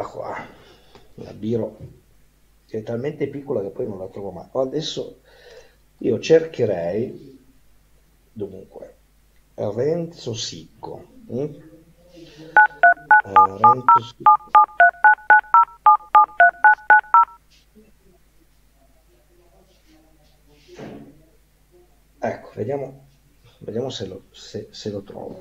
qua. La biro che è talmente piccola che poi non la trovo mai. Adesso io cercherei, dunque, Renzo Sicco. Renzo Sicco. Ecco, vediamo se lo trovo.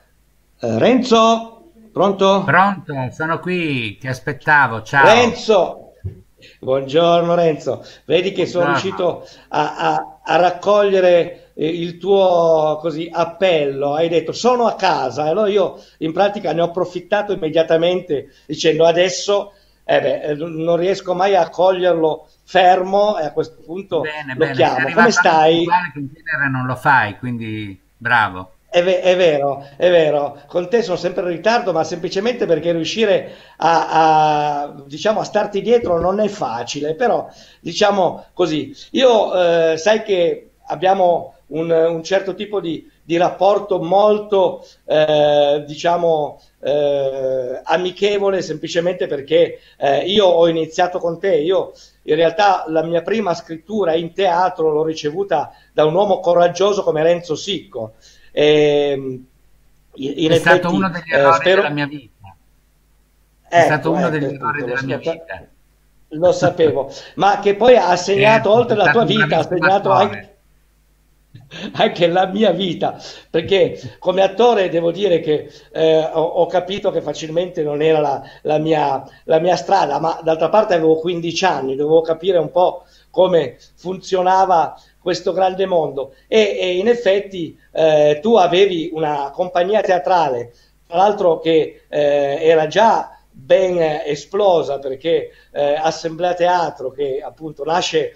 Renzo, pronto? Pronto, sono qui, ti aspettavo, ciao. Renzo, buongiorno Renzo. Vedi che sono Buongiorno. riuscito a raccogliere il tuo così, appello. Hai detto sono a casa. E allora io in pratica ne ho approfittato immediatamente dicendo adesso non riesco mai a coglierlo fermo e a questo punto Bene, lo bene, sei chiamo. Come arrivato anche stai? puntuale che in genere non lo fai, quindi bravo. È vero, è vero. Con te sono sempre in ritardo, ma semplicemente perché riuscire diciamo, a starti dietro non è facile, però diciamo così. Io sai che abbiamo un certo tipo di rapporto molto, diciamo, amichevole, semplicemente perché io ho iniziato con te. Io in realtà la mia prima scrittura in teatro l'ho ricevuta da un uomo coraggioso come Renzo Sicco. E, in È stato uno effetti, degli errori della spero. mia vita. È stato Ecco, uno ecco, degli errori appunto, della mia vita. lo sapevo, ma che poi ha segnato, Certo, oltre sei la tua stato un vita, ha bravissimo segnato attore. anche la mia vita, perché come attore devo dire che ho capito che facilmente non era la mia strada, ma d'altra parte avevo 15 anni, dovevo capire un po' come funzionava questo grande mondo e in effetti tu avevi una compagnia teatrale, tra l'altro che era già ben esplosa perché Assemblea Teatro che appunto nasce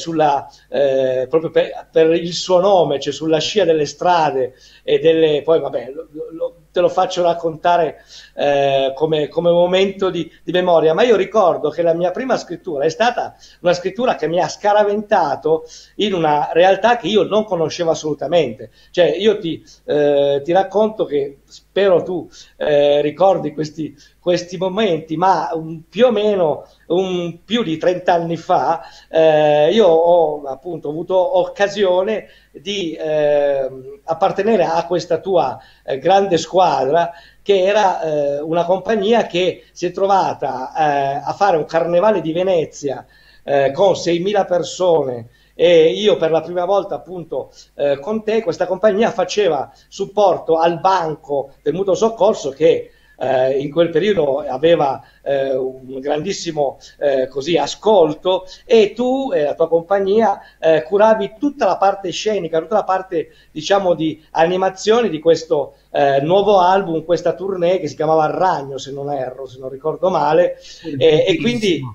proprio per il suo nome, cioè sulla scia delle strade e delle poi vabbè te lo faccio raccontare come momento di memoria, ma io ricordo che la mia prima scrittura è stata una scrittura che mi ha scaraventato in una realtà che io non conoscevo assolutamente, cioè io ti racconto che spero tu ricordi questi momenti, ma più o meno più di 30 anni fa io ho appunto avuto occasione di appartenere a questa tua grande squadra che era una compagnia che si è trovata a fare un carnevale di Venezia con 6.000 persone e io per la prima volta appunto con te questa compagnia faceva supporto al banco del mutuo soccorso che in quel periodo aveva un grandissimo così, ascolto e tu e la tua compagnia curavi tutta la parte scenica, tutta la parte diciamo di animazione di questo nuovo album, questa tournée che si chiamava Il Ragno se non erro, se non ricordo male e quindi Gentilissimo.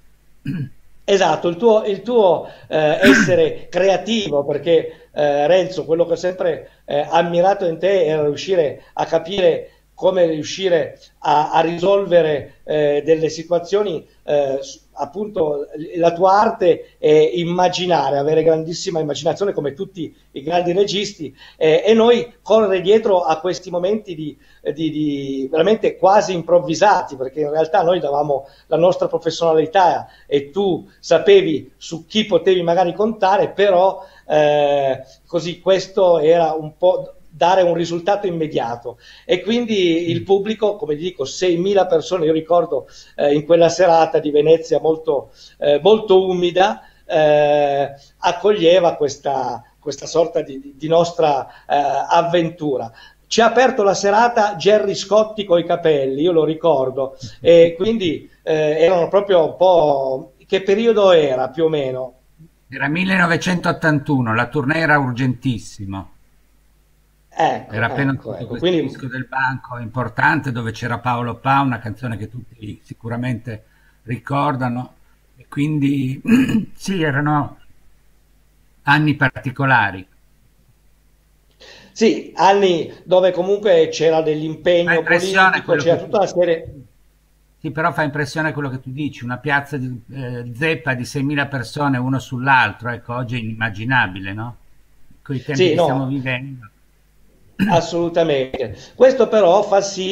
esatto, il tuo essere creativo, perché Renzo, quello che ho sempre ammirato in te era riuscire a capire come riuscire a risolvere delle situazioni, appunto la tua arte è immaginare, avere grandissima immaginazione come tutti i grandi registi e noi correre dietro a questi momenti di veramente quasi improvvisati, perché in realtà noi davamo la nostra professionalità e tu sapevi su chi potevi magari contare, però così questo era un po' dare un risultato immediato e quindi il pubblico, come dico, 6.000 persone, io ricordo in quella serata di Venezia molto umida, accoglieva questa sorta di nostra avventura. Ci ha aperto la serata Gerry Scotti coi capelli, io lo ricordo, e quindi erano proprio un po'. Che periodo era più o meno? Era 1981, la tournée era urgentissima. Ecco, Era appena ecco, uscito ecco. questo Quindi disco del Banco importante dove c'era Paolo Pa, una canzone che tutti sicuramente ricordano. E quindi sì, erano anni particolari. sì, anni dove comunque c'era Fa dell'impegno impressione politico, quello c'era che tutta tu... una serie. Sì, però fa impressione quello che tu dici, una piazza zeppa di 6.000 persone uno sull'altro, ecco, oggi è inimmaginabile, no? Con i tempi Sì, che stiamo no, vivendo. assolutamente. Questo però fa sì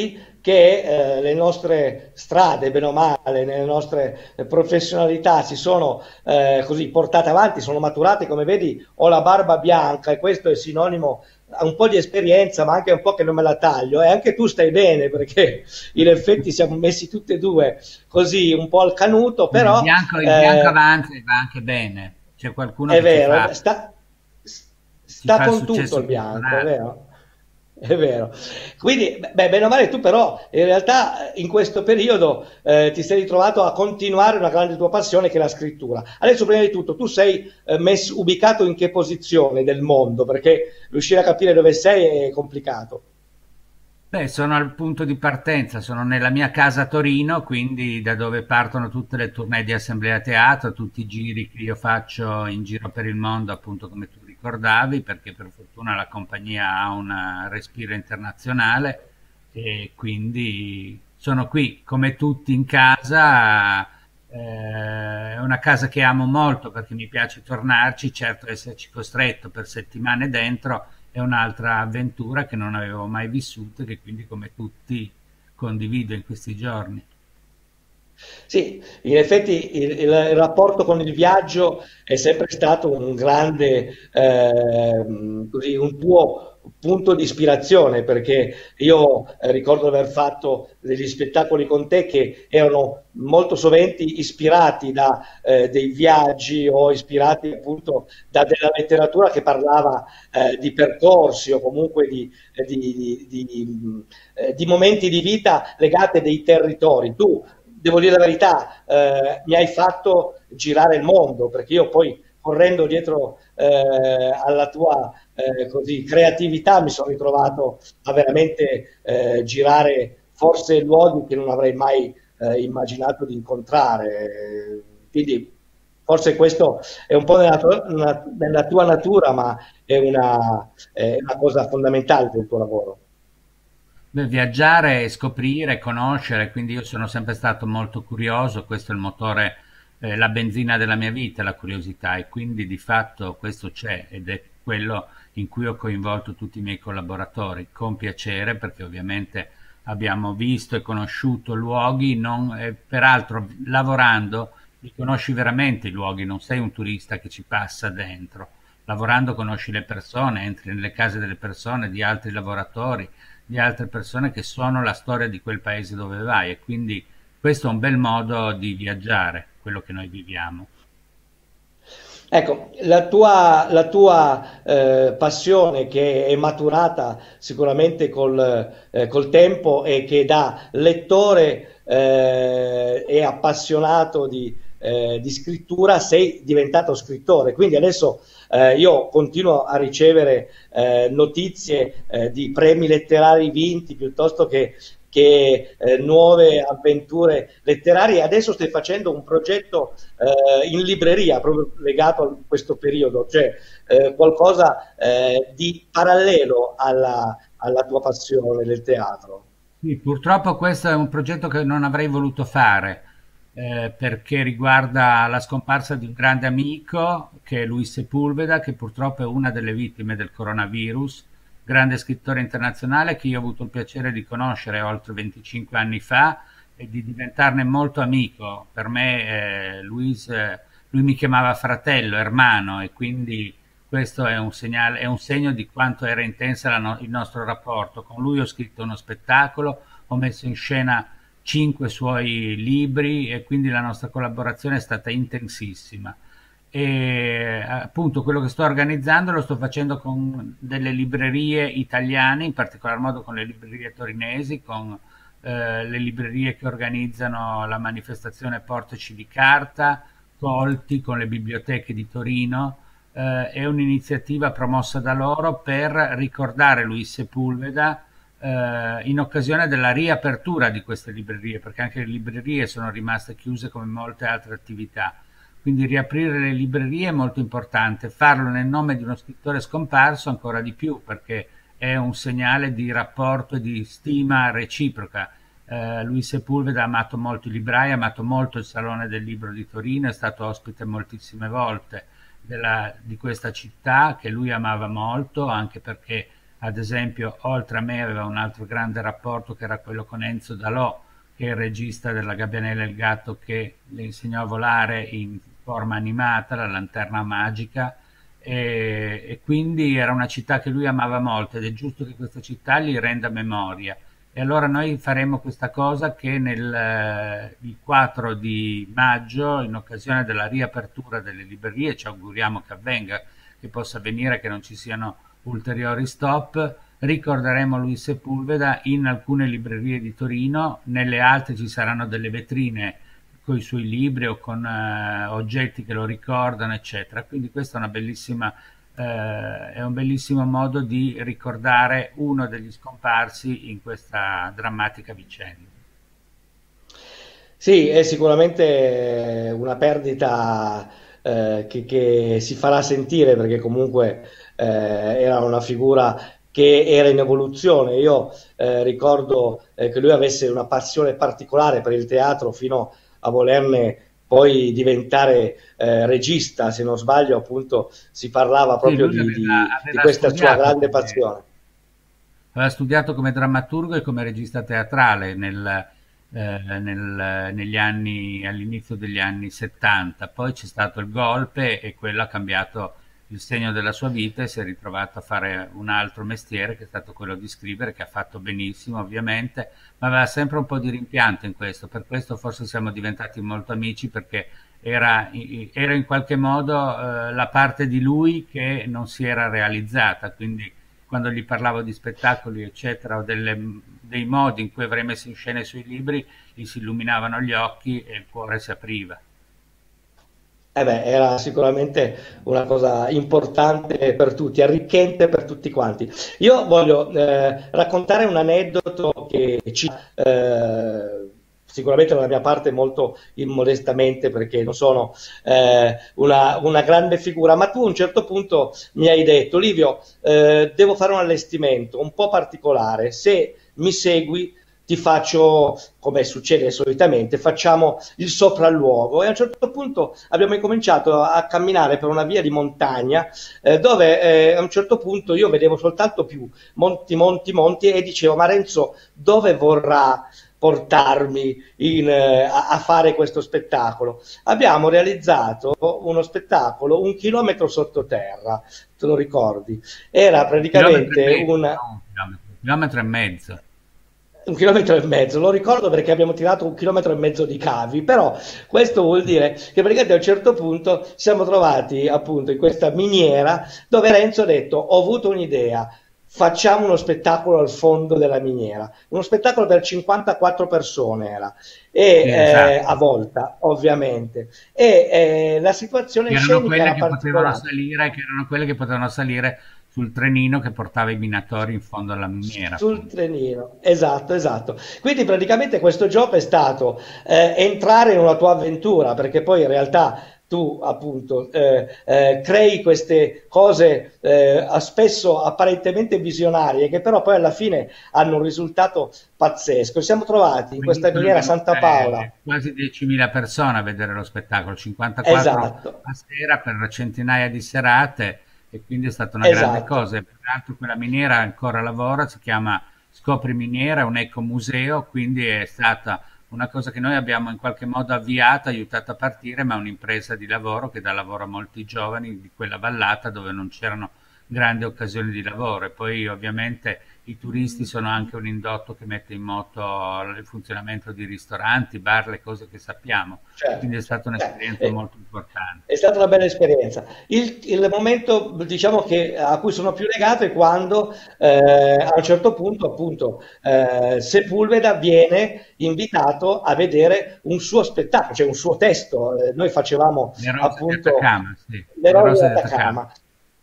che le nostre strade, bene o male, le nostre professionalità si sono così portate avanti, sono maturate, come vedi, ho la barba bianca e questo è sinonimo a un po' di esperienza, ma anche un po' che non me la taglio, e anche tu stai bene perché in effetti siamo messi tutti e due così un po' al canuto, però Il bianco avanza e va anche bene. C'è qualcuno è che vero, ci sta fa il con tutto successo il bianco, è culturale. vero? È vero. Quindi, beh, bene o male, tu però in realtà in questo periodo ti sei ritrovato a continuare una grande tua passione che è la scrittura. Adesso, prima di tutto, tu sei ubicato in che posizione del mondo? Perché riuscire a capire dove sei è complicato. Beh, sono al punto di partenza, sono nella mia casa a Torino, quindi da dove partono tutte le tournée di Assemblea Teatro, tutti i giri che io faccio in giro per il mondo, appunto come tu ricordavi, perché per fortuna la compagnia ha un respiro internazionale e quindi sono qui come tutti in casa. È una casa che amo molto perché mi piace tornarci, certo esserci costretto per settimane dentro è un'altra avventura che non avevo mai vissuto e che quindi come tutti condivido in questi giorni. Sì, in effetti il rapporto con il viaggio è sempre stato un grande, così, un tuo punto di ispirazione, perché io ricordo di aver fatto degli spettacoli con te che erano molto soventi ispirati da dei viaggi o ispirati appunto da della letteratura che parlava di percorsi o comunque di momenti di vita legati a dei territori. Tu devo dire la verità, mi hai fatto girare il mondo, perché io poi correndo dietro alla tua così, creatività mi sono ritrovato a veramente girare forse luoghi che non avrei mai immaginato di incontrare. Quindi forse questo è un po' nella tua natura, ma è una cosa fondamentale del tuo lavoro. Beh, viaggiare, scoprire, conoscere, quindi io sono sempre stato molto curioso, questo è il motore, la benzina della mia vita, la curiosità, e quindi di fatto questo c'è ed è quello in cui ho coinvolto tutti i miei collaboratori, con piacere, perché ovviamente abbiamo visto e conosciuto luoghi, peraltro lavorando li conosci veramente i luoghi, non sei un turista che ci passa dentro. Lavorando conosci le persone, entri nelle case delle persone, di altri lavoratori, di altre persone che sono la storia di quel paese dove vai e quindi questo è un bel modo di viaggiare, quello che noi viviamo. Ecco, la tua passione che è maturata sicuramente col tempo e che da lettore e appassionato di scrittura sei diventato scrittore. Quindi adesso io continuo a ricevere notizie di premi letterari vinti piuttosto che nuove avventure letterarie. Adesso stai facendo un progetto in libreria proprio legato a questo periodo, cioè qualcosa di parallelo alla tua passione del teatro. Sì, purtroppo questo è un progetto che non avrei voluto fare perché riguarda la scomparsa di un grande amico che è Luis Sepulveda, che purtroppo è una delle vittime del coronavirus, grande scrittore internazionale che io ho avuto il piacere di conoscere oltre 25 anni fa e di diventarne molto amico. Per me lui mi chiamava fratello, hermano e quindi questo è un segnale, è un segno di quanto era intensa il nostro rapporto. Con lui ho scritto uno spettacolo, ho messo in scena 5 suoi libri e quindi la nostra collaborazione è stata intensissima. E appunto quello che sto organizzando lo sto facendo con delle librerie italiane, in particolar modo con le librerie torinesi, con le librerie che organizzano la manifestazione Portaci di Carta, Colti, con le biblioteche di Torino. È un'iniziativa promossa da loro per ricordare Luis Sepulveda in occasione della riapertura di queste librerie, perché anche le librerie sono rimaste chiuse come molte altre attività. Quindi riaprire le librerie è molto importante, farlo nel nome di uno scrittore scomparso ancora di più, perché è un segnale di rapporto e di stima reciproca. Luis Sepulveda ha amato molto i librai, ha amato molto il Salone del Libro di Torino, è stato ospite moltissime volte di questa città che lui amava molto, anche perché ad esempio, oltre a me aveva un altro grande rapporto che era quello con Enzo Dalò, che è il regista della Gabbianella e il gatto, che le insegnò a volare in forma animata, la lanterna magica, e quindi era una città che lui amava molto ed è giusto che questa città gli renda memoria. E allora noi faremo questa cosa che il 4 di maggio, in occasione della riapertura delle librerie, ci auguriamo che avvenga, che possa avvenire, che non ci siano ulteriori stop, ricorderemo Luis Sepulveda in alcune librerie di Torino, nelle altre ci saranno delle vetrine con i suoi libri o con oggetti che lo ricordano, eccetera. Quindi questa è una bellissima è un bellissimo modo di ricordare uno degli scomparsi in questa drammatica vicenda. Sì, è sicuramente una perdita che si farà sentire perché comunque era una figura che era in evoluzione. Io ricordo che lui avesse una passione particolare per il teatro fino a volerne poi diventare regista, se non sbaglio, appunto si parlava Sì, proprio lui di aveva questa sua studiato grande come, passione. aveva studiato come drammaturgo e come regista teatrale negli anni, all'inizio degli anni 70. Poi c'è stato il golpe e quello ha cambiato il segno della sua vita e si è ritrovato a fare un altro mestiere che è stato quello di scrivere, che ha fatto benissimo ovviamente, ma aveva sempre un po' di rimpianto in questo. Per questo forse siamo diventati molto amici, perché era in qualche modo la parte di lui che non si era realizzata. Quindi quando gli parlavo di spettacoli, eccetera, o dei modi in cui avrei messo in scena i suoi libri, gli si illuminavano gli occhi e il cuore si apriva. Eh beh, era sicuramente una cosa importante per tutti, arricchente per tutti quanti. Io voglio raccontare un aneddoto che ci sicuramente dalla mia parte molto immodestamente perché non sono una grande figura, ma tu a un certo punto mi hai detto, Livio, devo fare un allestimento un po' particolare, se mi segui ti faccio, come succede solitamente, facciamo il sopralluogo e a un certo punto abbiamo incominciato a camminare per una via di montagna dove a un certo punto io vedevo soltanto più monti, monti, monti e dicevo, ma Renzo, dove vorrà portarmi a fare questo spettacolo? Abbiamo realizzato uno spettacolo 1 chilometro sottoterra, te lo ricordi? Era Chilometro e praticamente mezzo, un chilometro e mezzo. 1 chilometro e mezzo, lo ricordo perché abbiamo tirato 1 chilometro e mezzo di cavi, però questo vuol dire che praticamente a un certo punto ci siamo trovati appunto in questa miniera dove Renzo ha detto ho avuto un'idea, facciamo uno spettacolo al fondo della miniera, uno spettacolo per 54 persone era, e Sì, esatto. a volta ovviamente, e la situazione Erano scenica quelle era che potevano particolare. salire, che erano quelle che potevano salire sul trenino che portava i minatori in fondo alla miniera, Sul appunto. trenino, esatto, esatto. Quindi praticamente questo gioco è stato entrare in una tua avventura, perché poi in realtà tu appunto crei queste cose spesso apparentemente visionarie, che però poi alla fine hanno un risultato pazzesco. Siamo trovati in questa Venivano miniera Santa Paola, quasi 10.000 persone a vedere lo spettacolo, 54 esatto, a sera per centinaia di serate, e quindi è stata una grande esatto. cosa. E peraltro quella miniera ancora lavora, si chiama Scopri Miniera, è un ecomuseo, quindi è stata una cosa che noi abbiamo in qualche modo avviato, aiutato a partire, ma è un'impresa di lavoro che dà lavoro a molti giovani di quella vallata dove non c'erano grandi occasioni di lavoro. E poi ovviamente i turisti sono anche un indotto che mette in moto il funzionamento di ristoranti, bar, le cose che sappiamo. Quindi è Certo, stata un'esperienza eh, molto importante. è stata una bella esperienza. Il momento, diciamo, a cui sono più legato è quando a un certo punto, appunto, Sepulveda viene invitato a vedere un suo spettacolo, cioè un suo testo. Noi facevamo Le rose di appunto Atacama, sì, le le rose rose di Atacama. d'Atacama.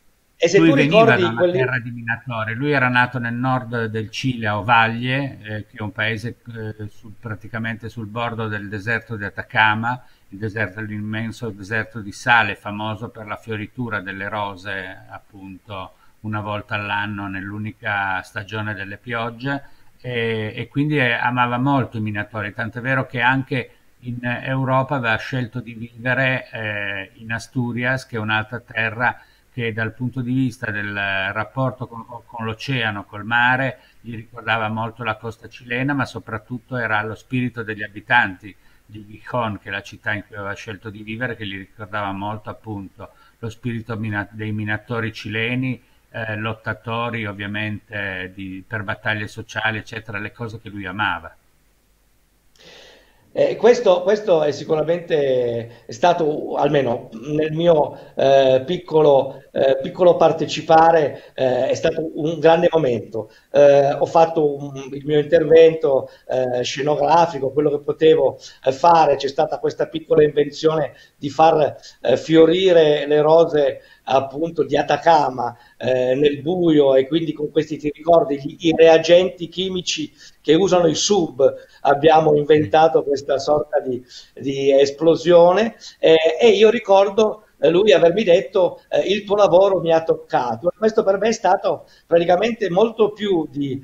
E se Lui tu veniva da ricordi una quelli. terra di minatori, lui era nato nel nord del Cile, a Ovalle, che è un paese praticamente sul bordo del deserto di Atacama, il deserto, l'immenso deserto di sale, famoso per la fioritura delle rose, appunto, una volta all'anno nell'unica stagione delle piogge, e quindi amava molto i minatori, tant'è vero che anche in Europa aveva scelto di vivere in Asturias, che è un'altra terra che dal punto di vista del rapporto con l'oceano, col mare, gli ricordava molto la costa cilena, ma soprattutto era lo spirito degli abitanti di Gijón, che è la città in cui aveva scelto di vivere, che gli ricordava molto appunto lo spirito dei minatori cileni, lottatori ovviamente per battaglie sociali, eccetera, le cose che lui amava. Questo è sicuramente è stato, almeno nel mio piccolo partecipare, è stato un grande momento. Ho fatto il mio intervento scenografico, quello che potevo fare, c'è stata questa piccola invenzione di far fiorire le rose appunto di Atacama nel buio, e quindi con questi, ti ricordi, i reagenti chimici che usano i sub, abbiamo inventato questa sorta di esplosione, e io ricordo lui avermi detto il tuo lavoro mi ha toccato. Questo per me è stato praticamente molto più di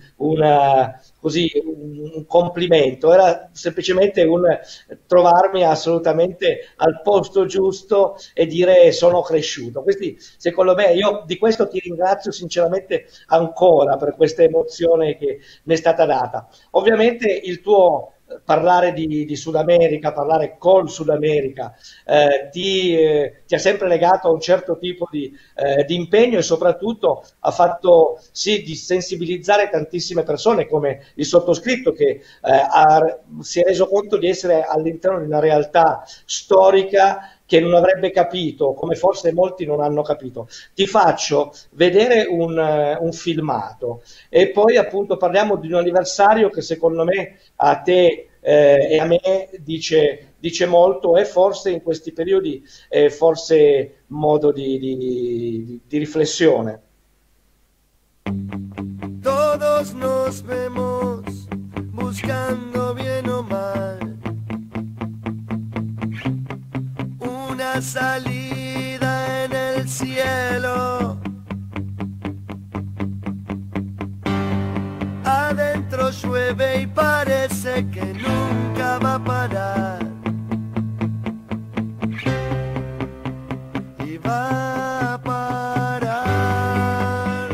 un complimento, era semplicemente un trovarmi assolutamente al posto giusto e dire sono cresciuto. Questi, secondo me, io di questo ti ringrazio sinceramente ancora per questa emozione che mi è stata data. Ovviamente il tuo parlare di Sud America, parlare col Sud America, ti ha sempre legato a un certo tipo di impegno, e soprattutto ha fatto sì di sensibilizzare tantissime persone come il sottoscritto, che si è reso conto di essere all'interno di una realtà storica che non avrebbe capito, come forse molti non hanno capito. Ti faccio vedere un filmato e poi appunto parliamo di un anniversario che secondo me a te e a me dice molto, e forse in questi periodi è forse modo di riflessione. Todos nos vemos buscando bien o mal una salida en el cielo. Adentro llueve y parece que nunca va a parar. Y va a parar.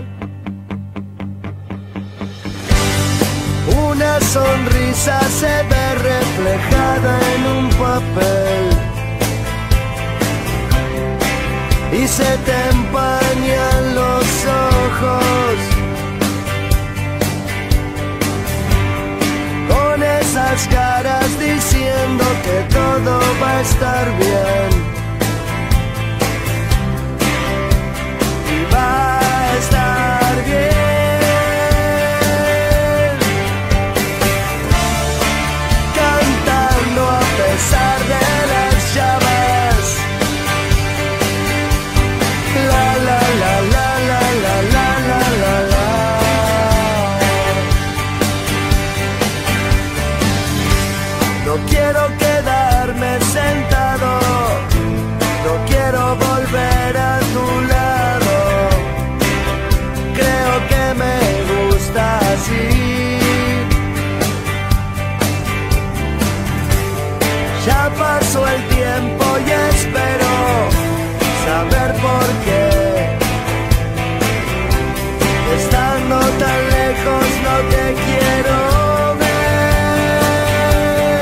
Una sonrisa se ve reflejada en un papel y se te empañan los ojos con esas caras diciendo que todo va a estar bien y va a estar bien. Cantando a pesar de las llamas. La la la la la la la la la la. No quiero quedarme sentado, no quiero volver a tu lado. Creo que me gusta así. Ya pasó el tiempo y espero saber por qué, estando tan lejos no te quiero ver,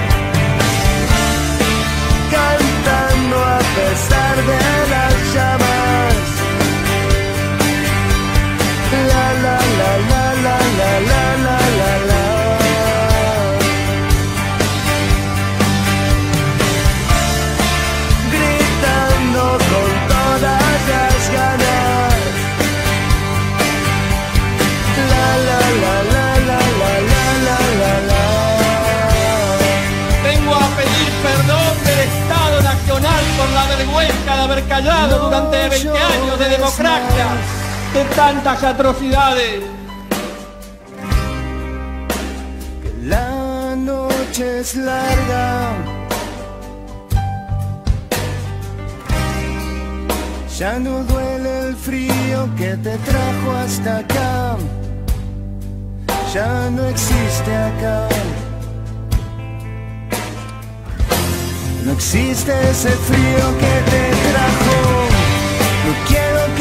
cantando a pesar de las llamas. La la la la la la la la la la. Con todas las ganas. La la la la la la la la la la. Vengo a pedir perdón del Estado Nacional por la vergüenza de haber callado durante 20 años de democracia, de tantas atrocidades. Que la noche es larga. Ya no duele el frío que te trajo hasta acá. Ya no existe acá. No existe ese frío que te trajo. No quiero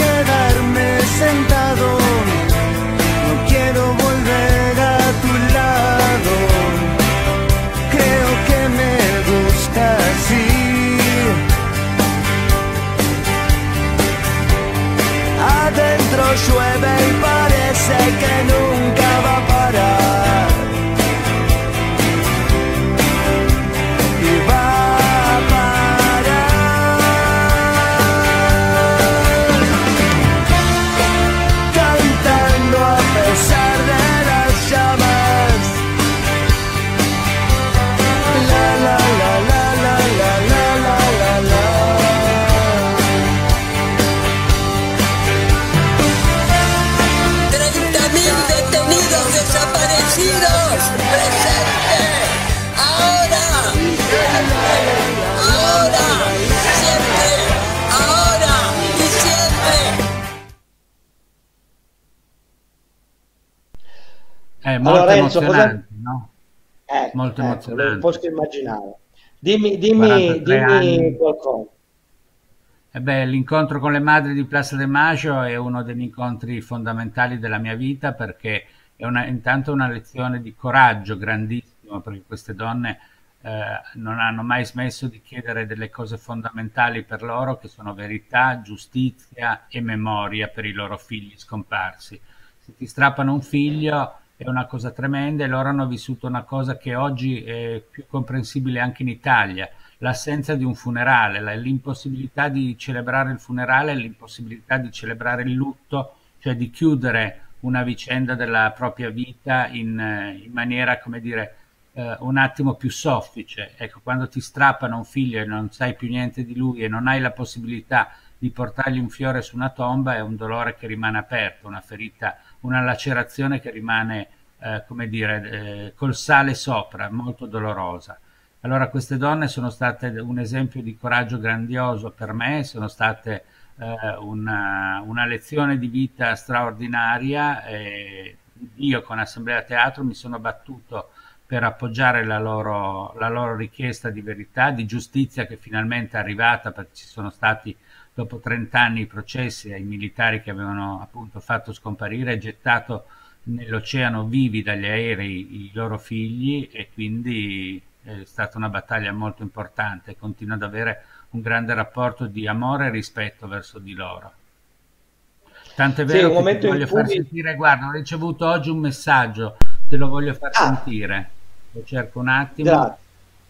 È Allora molto Renzo, cosa... emozionante, no? Ecco, Molto ecco, lo emozionante. posso immaginare. Dimmi 43 anni. qualcosa. E beh, l'incontro con le madri di Plaza de Maggio è uno degli incontri fondamentali della mia vita perché è intanto una lezione di coraggio grandissimo, perché queste donne non hanno mai smesso di chiedere delle cose fondamentali per loro, che sono verità, giustizia e memoria per i loro figli scomparsi. Se ti strappano un figlio è una cosa tremenda e loro hanno vissuto una cosa che oggi è più comprensibile anche in Italia, l'assenza di un funerale, l'impossibilità di celebrare il funerale, l'impossibilità di celebrare il lutto, cioè di chiudere una vicenda della propria vita in maniera, come dire, un attimo più soffice. Ecco, quando ti strappano un figlio e non sai più niente di lui e non hai la possibilità di portargli un fiore su una tomba, è un dolore che rimane aperto, una ferita, una lacerazione che rimane, come dire, col sale sopra, molto dolorosa. Allora queste donne sono state un esempio di coraggio grandioso per me, sono state una lezione di vita straordinaria e io con Assemblea Teatro mi sono battuto per appoggiare la loro richiesta di verità, di giustizia che finalmente è arrivata perché ci sono stati dopo 30 anni i processi ai militari che avevano appunto fatto scomparire e gettato nell'oceano vivi dagli aerei i loro figli e quindi è stata una battaglia molto importante, continuo ad avere un grande rapporto di amore e rispetto verso di loro. Tant'è Sì, vero un che ti momento in voglio far cui... sentire, guarda, ho ricevuto oggi un messaggio, te lo voglio far Ah, sentire. Lo cerco un attimo. grazie.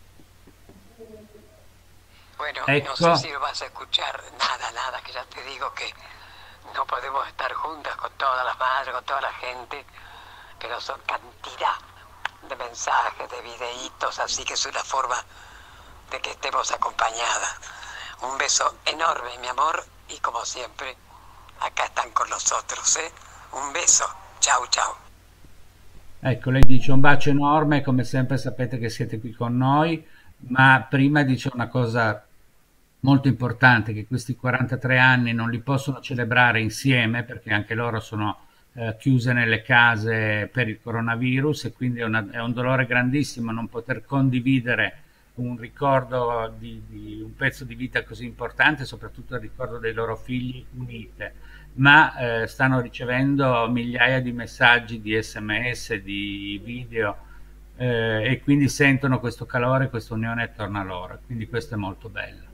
Bueno, no sé Ecco, si lo vas a escuchar, nada, nada, que ya te digo que no podemos estar juntas con todas las madres, con toda la gente, pero son cantidad de mensajes, de videitos, así que es una forma de que estemos acompañadas. Un beso enorme, mi amor, y como siempre, acá están con nosotros, ¿eh? Un beso, chau, chau. ecco, lei dice un bacio enorme, come sempre sapete che siete qui con noi, ma prima dice una cosa molto importante, che questi 43 anni non li possono celebrare insieme perché anche loro sono chiuse nelle case per il coronavirus e quindi è un dolore grandissimo non poter condividere un ricordo di un pezzo di vita così importante, soprattutto il ricordo dei loro figli unite, ma stanno ricevendo migliaia di messaggi, di SMS, di video e quindi sentono questo calore, questa unione attorno a loro, quindi questo è molto bello,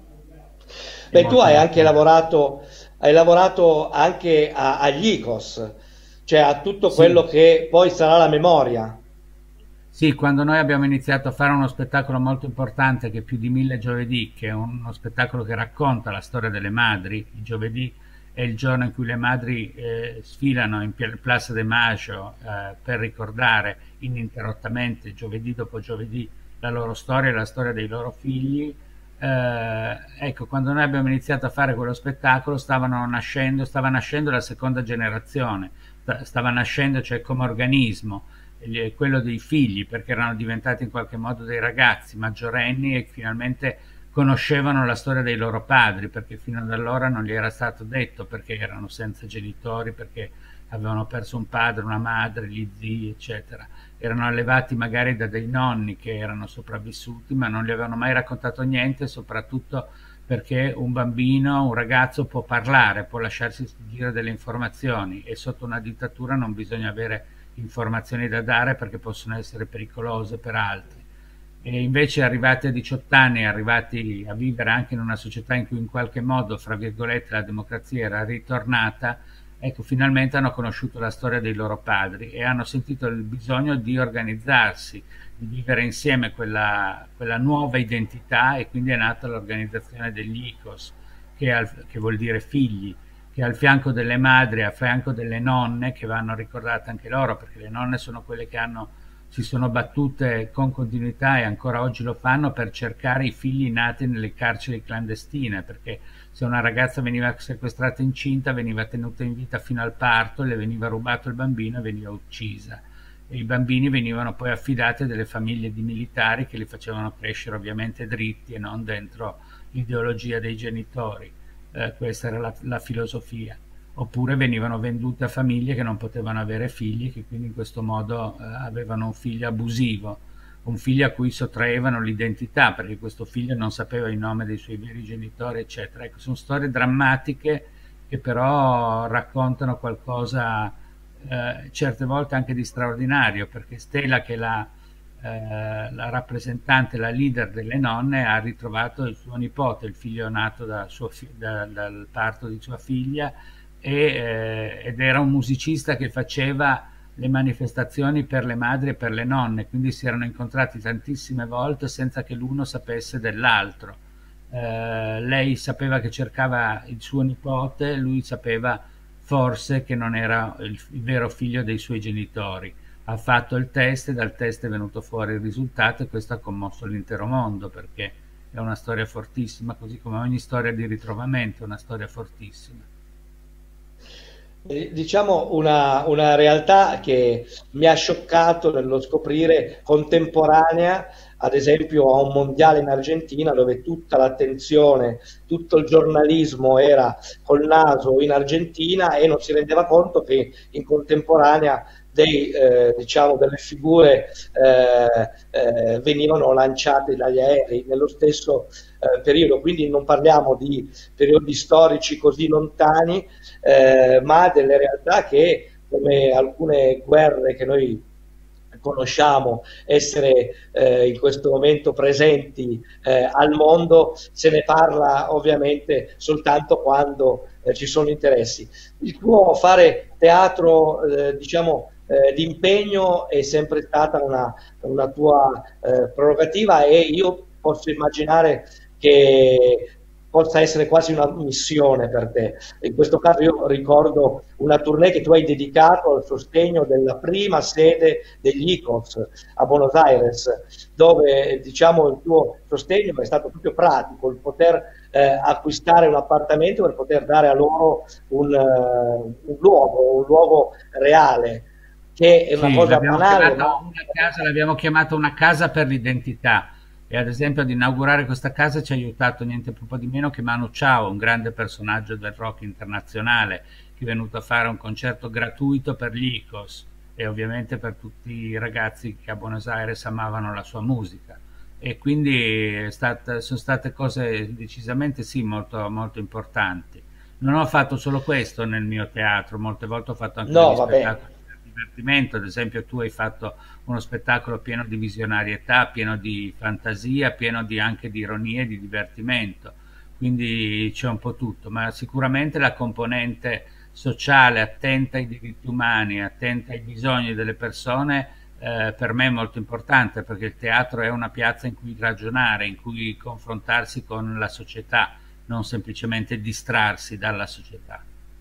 è Beh, tu molto emozionante. hai lavorato anche agli ICOS, cioè a tutto quello Sì, che poi sarà la memoria. sì, quando noi abbiamo iniziato a fare uno spettacolo molto importante che è Più di 1000 giovedì, che è uno spettacolo che racconta la storia delle madri, il giovedì è il giorno in cui le madri sfilano in Plaza de Maggio per ricordare ininterrottamente, giovedì dopo giovedì, la loro storia e la storia dei loro figli. Ecco, quando noi abbiamo iniziato a fare quello spettacolo stava nascendo la seconda generazione, stava nascendo, cioè come organismo quello dei figli, perché erano diventati in qualche modo dei ragazzi maggiorenni e finalmente conoscevano la storia dei loro padri, perché fino ad allora non gli era stato detto, perché erano senza genitori, perché avevano perso un padre, una madre, gli zii, eccetera. Erano allevati magari da dei nonni che erano sopravvissuti, ma non gli avevano mai raccontato niente, soprattutto perché un bambino, un ragazzo può parlare, può lasciarsi dire delle informazioni e sotto una dittatura non bisogna avere informazioni da dare perché possono essere pericolose per altri. E invece arrivati a 18 anni, arrivati a vivere anche in una società in cui in qualche modo, fra virgolette, la democrazia era ritornata, ecco, finalmente hanno conosciuto la storia dei loro padri e hanno sentito il bisogno di organizzarsi, di vivere insieme quella nuova identità e quindi è nata l'organizzazione degli ICOS, che vuol dire figli, che al fianco delle madri, a fianco delle nonne, che vanno ricordate anche loro, perché le nonne sono quelle che si sono battute con continuità e ancora oggi lo fanno per cercare i figli nati nelle carceri clandestine, perché se una ragazza veniva sequestrata incinta veniva tenuta in vita fino al parto, le veniva rubato il bambino e veniva uccisa. E i bambini venivano poi affidati a delle famiglie di militari che li facevano crescere ovviamente dritti e non dentro l'ideologia dei genitori. Questa era la filosofia. oppure venivano vendute a famiglie che non potevano avere figli, che quindi in questo modo avevano un figlio abusivo, un figlio a cui sottraevano l'identità, perché questo figlio non sapeva il nome dei suoi veri genitori, eccetera. Ecco, sono storie drammatiche che però raccontano qualcosa certe volte anche di straordinario, perché Stella, che è la rappresentante, la leader delle nonne, ha ritrovato il suo nipote, il figlio nato dal parto di sua figlia, ed era un musicista che faceva le manifestazioni per le madri e per le nonne, quindi si erano incontrati tantissime volte senza che l'uno sapesse dell'altro. Lei sapeva che cercava il suo nipote, lui sapeva forse che non era il vero figlio dei suoi genitori. Ha fatto il test e dal test è venuto fuori il risultato, e questo ha commosso l'intero mondo, perché è una storia fortissima, così come ogni storia di ritrovamento è una storia fortissima. Diciamo una realtà che mi ha scioccato nello scoprire, contemporanea, ad esempio, a un mondiale in Argentina, dove tutta l'attenzione, tutto il giornalismo era col naso in Argentina, e non si rendeva conto che in contemporanea diciamo, delle figure venivano lanciate dagli aerei nello stesso periodo. Quindi non parliamo di periodi storici così lontani, ma delle realtà che, come alcune guerre che noi conosciamo, essere in questo momento presenti al mondo, se ne parla ovviamente soltanto quando ci sono interessi. Il tuo fare teatro, diciamo, d'impegno è sempre stata una tua prerogativa, e io posso immaginare che possa essere quasi una missione per te. In questo caso io ricordo una tournée che tu hai dedicato al sostegno della prima sede degli ICOS a Buenos Aires, dove, diciamo, il tuo sostegno è stato proprio pratico, il poter acquistare un appartamento per poter dare a loro un luogo reale, che è una Sì, cosa banale, ma l'abbiamo chiamata una casa per l'identità, e ad esempio ad inaugurare questa casa ci ha aiutato niente po' di meno che Manu Chao, un grande personaggio del rock internazionale, che è venuto a fare un concerto gratuito per gli ICOS e ovviamente per tutti i ragazzi che a Buenos Aires amavano la sua musica. E quindi sono state cose decisamente sì, molto, molto importanti. Non ho fatto solo questo nel mio teatro, molte volte ho fatto anche no, degli va bene. spettacoli per divertimento. Ad esempio tu hai fatto uno spettacolo pieno di visionarietà, pieno di fantasia, pieno anche di ironia e di divertimento, quindi c'è un po' tutto, ma sicuramente la componente sociale, attenta ai diritti umani, attenta ai bisogni delle persone, per me è molto importante, perché il teatro è una piazza in cui ragionare, in cui confrontarsi con la società, non semplicemente distrarsi dalla società.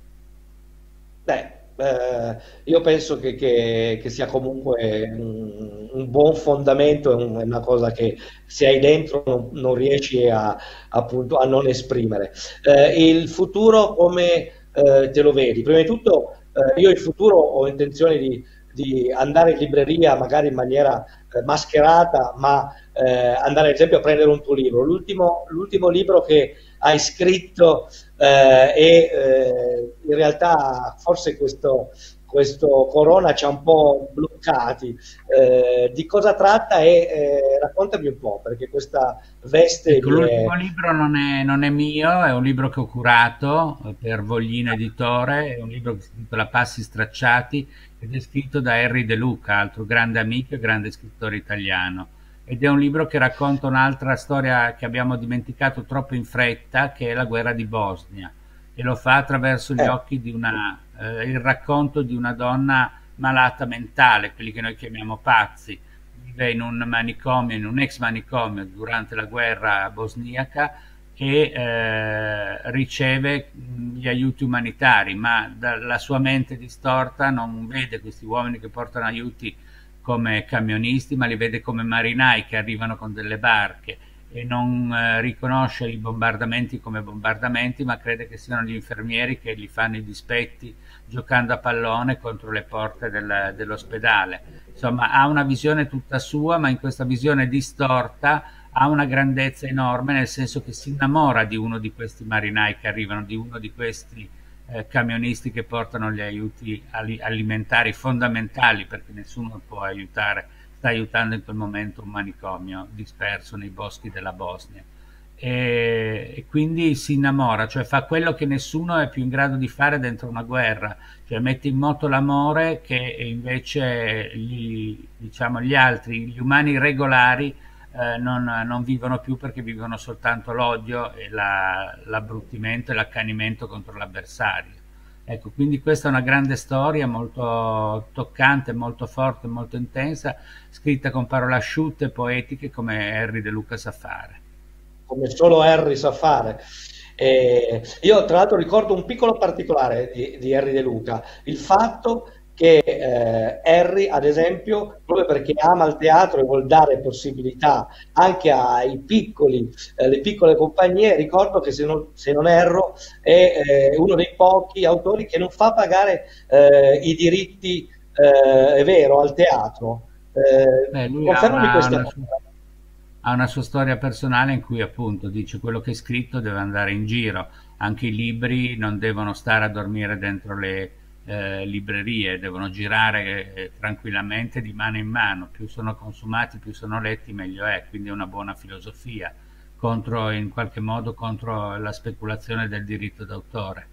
Beh, io penso che sia comunque un buon fondamento, è una cosa che se hai dentro non riesci appunto, a non esprimere. Il futuro come te lo vedi? Prima di tutto, io il futuro ho intenzione di andare in libreria, magari in maniera mascherata, ma andare ad esempio a prendere un tuo libro. L'ultimo libro che hai scritto, e in realtà forse questo corona ci ha un po' bloccati. Di cosa tratta? E raccontami un po', perché questa veste Ecco, l'ultimo libro non è mio, è un libro che ho curato per Voglino Editore, è un libro che si intitola Passi stracciati, ed è scritto da Henry De Luca, altro grande amico e grande scrittore italiano. Ed è un libro che racconta un'altra storia che abbiamo dimenticato troppo in fretta, che è la guerra di Bosnia, e lo fa attraverso gli occhi di il racconto di una donna malata mentale, quelli che noi chiamiamo pazzi. Vive in un manicomio, in un ex manicomio durante la guerra bosniaca, e riceve gli aiuti umanitari, ma la sua mente distorta non vede questi uomini che portano aiuti come camionisti, ma li vede come marinai che arrivano con delle barche, e non riconosce i bombardamenti come bombardamenti, ma crede che siano gli infermieri che gli fanno i dispetti giocando a pallone contro le porte dell'ospedale. Insomma, ha una visione tutta sua, ma in questa visione distorta ha una grandezza enorme, nel senso che si innamora di uno di questi marinai che arrivano, di uno di questi camionisti che portano gli aiuti alimentari fondamentali, perché nessuno può aiutare, sta aiutando in quel momento un manicomio disperso nei boschi della Bosnia. E quindi si innamora, cioè fa quello che nessuno è più in grado di fare dentro una guerra, cioè mette in moto l'amore che invece diciamo, gli altri, gli umani regolari, non vivono più, perché vivono soltanto l'odio e l'abbruttimento e l'accanimento contro l'avversario. Ecco, quindi questa è una grande storia, molto toccante, molto forte, molto intensa, scritta con parole asciutte e poetiche come Henry De Luca sa fare. Come solo Harry sa fare. Io tra l'altro ricordo un piccolo particolare di Harry De Luca, il fatto che Harry, ad esempio, proprio perché ama il teatro e vuol dare possibilità anche ai piccoli, le piccole compagnie, ricordo che se non erro è uno dei pochi autori che non fa pagare i diritti, è vero, al teatro. Lui Confermami questa cosa. ha una sua storia personale in cui appunto dice quello che è scritto deve andare in giro, anche i libri non devono stare a dormire dentro le librerie, devono girare tranquillamente di mano in mano, più sono consumati, più sono letti, meglio è, quindi è una buona filosofia, contro, in qualche modo contro la speculazione del diritto d'autore.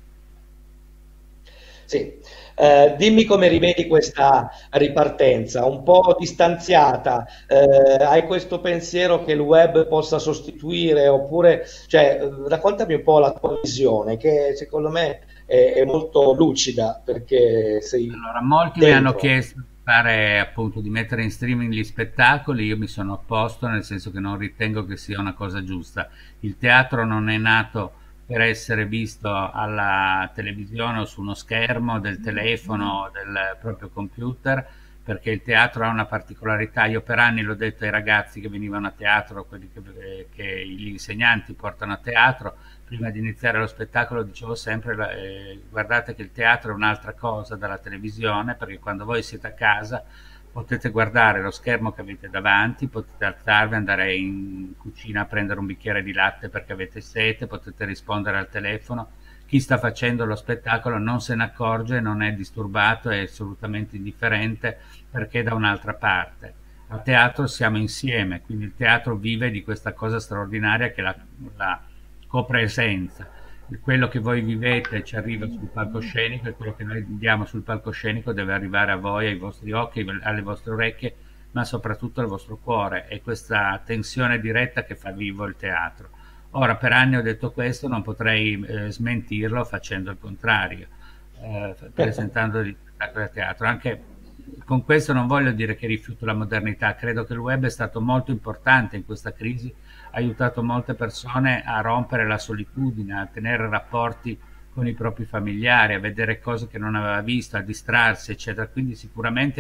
Sì, dimmi come rivedi questa ripartenza, un po' distanziata, hai questo pensiero che il web possa sostituire, oppure, cioè, raccontami un po' la tua visione, che secondo me è molto lucida, perché sei Allora, molti mi hanno dentro. chiesto di fare, appunto, di mettere in streaming gli spettacoli, io mi sono opposto, nel senso che non ritengo che sia una cosa giusta. Il teatro non è nato per essere visto alla televisione o su uno schermo del telefono o del proprio computer, perché il teatro ha una particolarità. Io per anni l'ho detto ai ragazzi che venivano a teatro, quelli che gli insegnanti portano a teatro, prima di iniziare lo spettacolo dicevo sempre, guardate che il teatro è un'altra cosa dalla televisione, perché quando voi siete a casa potete guardare lo schermo che avete davanti, potete alzarvi, andare in cucina a prendere un bicchiere di latte perché avete sete, potete rispondere al telefono. Chi sta facendo lo spettacolo non se ne accorge, non è disturbato, è assolutamente indifferente perché è da un'altra parte. A teatro siamo insieme, quindi il teatro vive di questa cosa straordinaria che è la copresenza. Quello che voi vivete ci arriva sul palcoscenico, e quello che noi viviamo sul palcoscenico deve arrivare a voi, ai vostri occhi, alle vostre orecchie, ma soprattutto al vostro cuore. È questa tensione diretta che fa vivo il teatro. Ora, per anni ho detto questo, non potrei smentirlo facendo il contrario, presentando gli spettacoli a teatro. Anche con questo non voglio dire che rifiuto la modernità, credo che il web è stato molto importante in questa crisi, ha aiutato molte persone a rompere la solitudine, a tenere rapporti con i propri familiari, a vedere cose che non aveva visto, a distrarsi, eccetera. Quindi sicuramente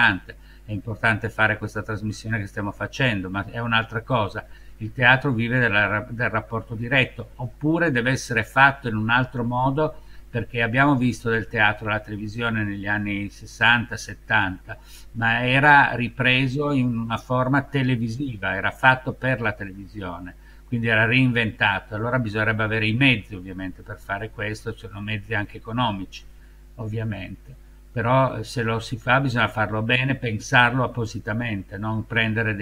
è importante fare questa trasmissione che stiamo facendo, ma è un'altra cosa. Il teatro vive del rapporto diretto, oppure deve essere fatto in un altro modo, perché abbiamo visto del teatro alla televisione negli anni 60-70, ma era ripreso in una forma televisiva, era fatto per la televisione, quindi era reinventato. Allora bisognerebbe avere i mezzi ovviamente per fare questo, cioè mezzi anche economici ovviamente, però se lo si fa bisogna farlo bene, pensarlo appositamente, non prendere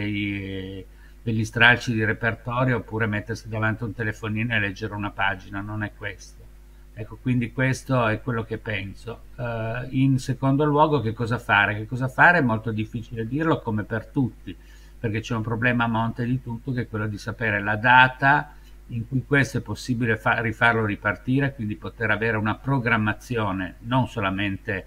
degli stralci di repertorio oppure mettersi davanti a un telefonino e leggere una pagina, non è questo. Ecco, quindi questo è quello che penso. In secondo luogo, che cosa fare? Che cosa fare è molto difficile dirlo, come per tutti, perché c'è un problema a monte di tutto, che è quello di sapere la data in cui questo è possibile rifarlo ripartire, quindi poter avere una programmazione, non solamente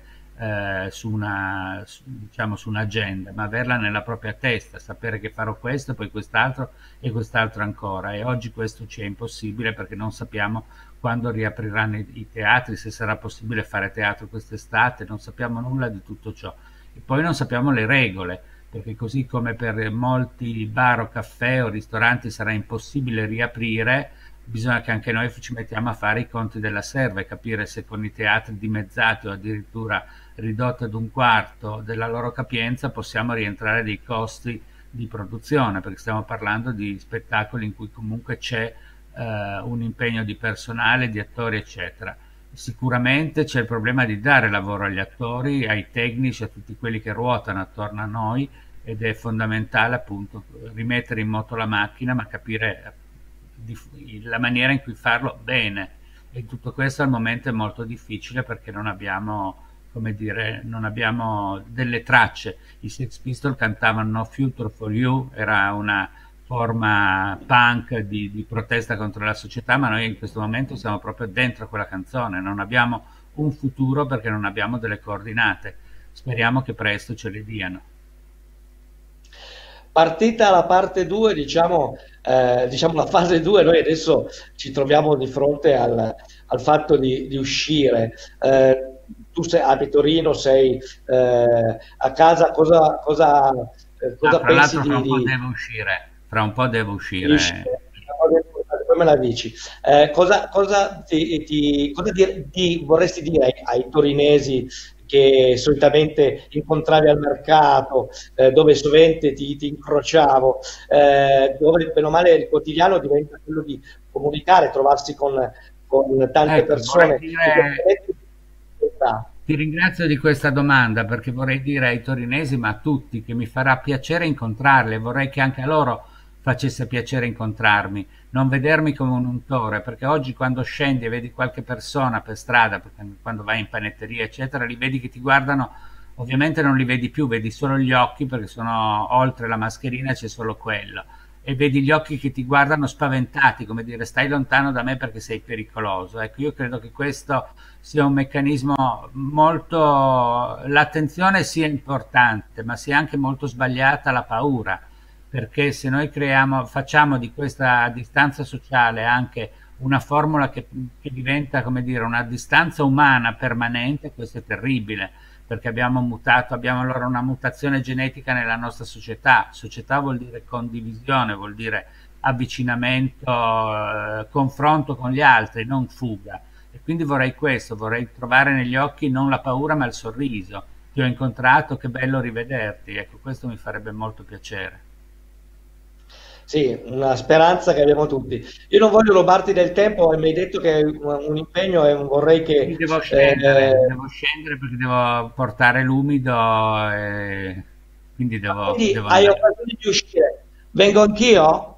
diciamo, su un'agenda, ma averla nella propria testa, sapere che farò questo, poi quest'altro e quest'altro ancora. E oggi questo ci è impossibile, perché non sappiamo quando riapriranno i teatri, se sarà possibile fare teatro quest'estate, non sappiamo nulla di tutto ciò. E poi non sappiamo le regole, perché così come per molti bar o caffè o ristoranti sarà impossibile riaprire, bisogna che anche noi ci mettiamo a fare i conti della serva e capire se con i teatri dimezzati o addirittura ridotti ad un quarto della loro capienza possiamo rientrare dei costi di produzione, perché stiamo parlando di spettacoli in cui comunque c'è un impegno di personale, di attori, eccetera. Sicuramente c'è il problema di dare lavoro agli attori, ai tecnici, a tutti quelli che ruotano attorno a noi, ed è fondamentale appunto rimettere in moto la macchina, ma capire la maniera in cui farlo bene. E tutto questo al momento è molto difficile perché non abbiamo, come dire, non abbiamo delle tracce. I Sex Pistols cantavano No Future for You, era una forma punk di protesta contro la società, ma noi in questo momento siamo proprio dentro quella canzone, non abbiamo un futuro perché non abbiamo delle coordinate. Speriamo che presto ce le diano. Partita la parte 2, diciamo la fase 2, noi adesso ci troviamo di fronte al fatto di uscire. Tu sei a Torino, sei a casa, Ah, cosa fra pensi l'altro fra un po' devo uscire, fra un po' devo di uscire. uscire? Poi me la dici. Vorresti dire ai torinesi che solitamente incontravi al mercato, dove sovente ti incrociavo, dove bene o male il quotidiano diventa quello di comunicare, trovarsi con tante Ecco, vorrei persone. dire, ti ringrazio di questa domanda perché vorrei dire ai torinesi, ma a tutti, che mi farà piacere incontrarli e vorrei che anche a loro facesse piacere incontrarmi, non vedermi come un untore, perché oggi quando scendi e vedi qualche persona per strada, perché quando vai in panetteria, eccetera, li vedi che ti guardano, ovviamente non li vedi più, vedi solo gli occhi perché sono oltre la mascherina, c'è solo quello. E vedi gli occhi che ti guardano spaventati, come dire stai lontano da me perché sei pericoloso. Ecco, io credo che questo sia un meccanismo molto, l'attenzione sia importante, ma sia anche molto sbagliata la paura, perché se noi creiamo, facciamo di questa distanza sociale anche una formula che diventa, come dire, una distanza umana permanente, questo è terribile, perché abbiamo mutato, abbiamo allora una mutazione genetica nella nostra società. Società vuol dire condivisione, vuol dire avvicinamento, confronto con gli altri, non fuga. E quindi vorrei questo, vorrei trovare negli occhi non la paura ma il sorriso. Ti ho incontrato, che bello rivederti. Ecco, questo mi farebbe molto piacere. Sì, una speranza che abbiamo tutti. Io non voglio rubarti del tempo, mi hai detto che è un impegno e vorrei Quindi che devo scendere perché devo portare l'umido e quindi quindi devo hai andare. occasione di uscire. Vengo anch'io?